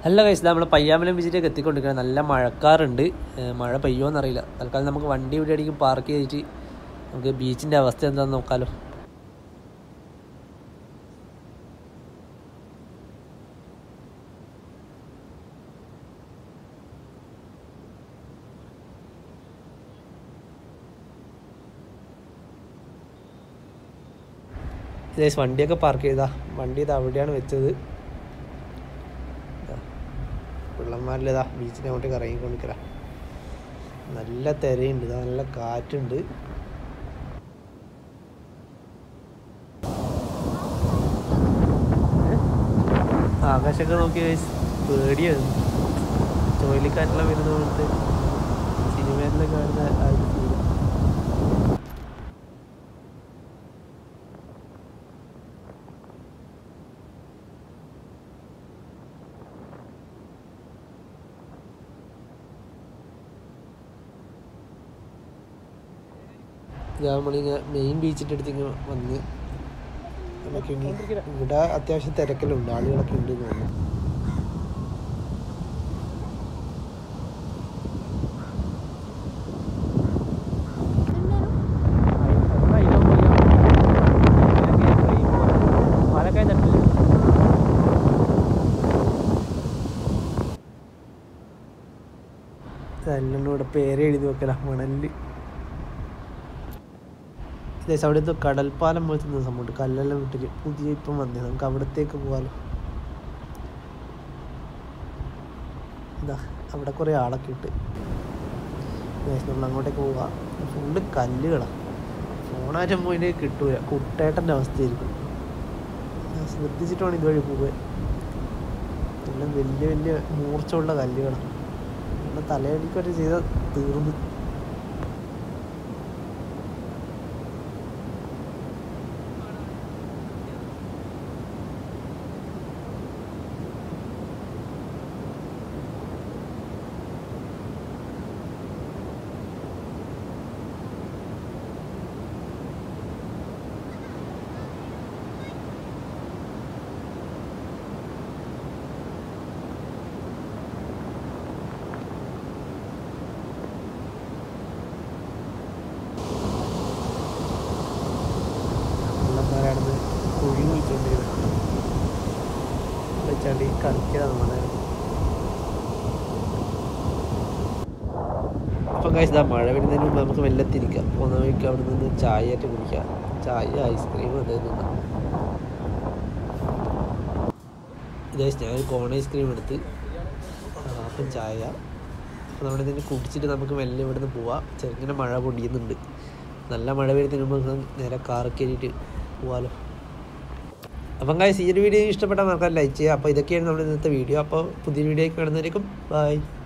നല്ല കഴിച്ചത് നമ്മൾ പയ്യാമ്പലം ബീച്ചിലേക്ക് എത്തിക്കൊണ്ടിരിക്കുകയാണ്. നല്ല മഴക്കാറുണ്ട്, മഴ പെയ്യുമോയെന്നറിയില്ല. തൽക്കാലം നമുക്ക് വണ്ടി ഇവിടെ അടിക്കും പാർക്ക് ചെയ്തിട്ട് നമുക്ക് ബീച്ചിൻ്റെ അവസ്ഥ എന്താണെന്ന് നോക്കാമല്ലോ. വണ്ടിയൊക്കെ പാർക്ക് ചെയ്താ, വണ്ടി ഇത് അവിടെയാണ് വെച്ചത്. പിള്ളന്മാരിലേതാ ബീച്ചിനെ അങ്ങോട്ടേക്ക് ഇറങ്ങിക്കൊണ്ടിരിക്കല. നല്ല തിരയുണ്ട്, ഇതാ നല്ല കാറ്റുണ്ട്. ആകാശമൊക്കെ നോക്കി പേടിയാണ്. ചുഴലിക്കാറ്റെല്ലാം വരുന്ന പോലത്തെ സിനിമയിലെല്ലാം കാണുന്ന ആ ഒരു ഫീൽ. നമ്മളിങ്ങനെ മെയിൻ ബീച്ചിൻ്റെ അടുത്ത് ഇങ്ങനെ വന്ന് നമുക്ക് ഇവിടെ അത്യാവശ്യം തിരക്കലുണ്ട്, ആളുകളൊക്കെ ഉണ്ട് തോന്നുന്നു. എല്ലാം ഇവിടെ പേര് എഴുതി വെക്കല മണലിൽ. അവിടെ എന്തോ കടൽപ്പാലം പോലത്തെ സംഭവമുണ്ട്, കല്ലെല്ലാം വിട്ടിട്ട് പുതിയ ഇപ്പം വന്നേ. നമുക്ക് അവിടത്തേക്ക് പോകാമല്ലോ. എന്താ അവിടെ കുറേ ആളൊക്കെ ഇട്ട് നമ്മൾ അങ്ങോട്ടേക്ക് പോവാം. ഫുള്ള് കല്ലുകളാണ്, ഫോണാറ്റം പോയിട്ട് കിട്ടൂല. കുട്ടേട്ടൻ്റെ അവസ്ഥയായിരിക്കും. ശ്രദ്ധിച്ചിട്ട് വേണം ഇതുവഴി പോകാൻ. എല്ലാം വലിയ വലിയ മൂർച്ചയുള്ള കല്ലുകളാണ്. നമ്മുടെ തലയടിക്കൊക്കെ ചെയ്താൽ തീർന്നു. കുഴി കുഴിച്ചുകൊണ്ടിരുന്നത് വെച്ചാണ്ട് കളിക്കുക നമ്മളെ. അപ്പം കഴിച്ചതാ മഴ വരുന്നതിന് മുമ്പ് നമുക്ക് വെള്ളത്തിരിക്കാം. പോകുന്ന വഴിക്ക് അവിടെ നിന്ന് ചായ ആയിട്ട് കുടിക്കാം. ചായ ഐസ്ക്രീം എന്തായാലും തിന്നാം. ഞാനൊരു കോൺ ഐസ്ക്രീം എടുത്ത് അപ്പം ചായ. അപ്പം നമ്മുടെ ഇതിന് കുടിച്ചിട്ട് നമുക്ക് മെല്ലെ ഇവിടെ നിന്ന് പോവാം. ചെറുങ്ങനെ മഴ പൊടിയുന്നുണ്ട്. നല്ല മഴ വരുന്നതിന് മുമ്പ് നേരെ കാറ് കയറിയിട്ട് പോവാമല്ലോ. അപ്പം ഗൈസ് ഈ ഒരു വീഡിയോ ഇഷ്ടപ്പെട്ടാൽ മറക്കാൻ ലൈക്ക് ചെയ്യുക. അപ്പോൾ ഇതൊക്കെയാണ് നമ്മുടെ ഇന്നത്തെ വീഡിയോ. അപ്പോൾ പുതിയ വീഡിയോ കാണുന്നതായിരിക്കും. ബൈ.